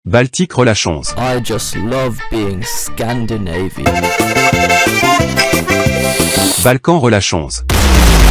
Baltic Relations. I just love being Scandinavian. Balkans Relations.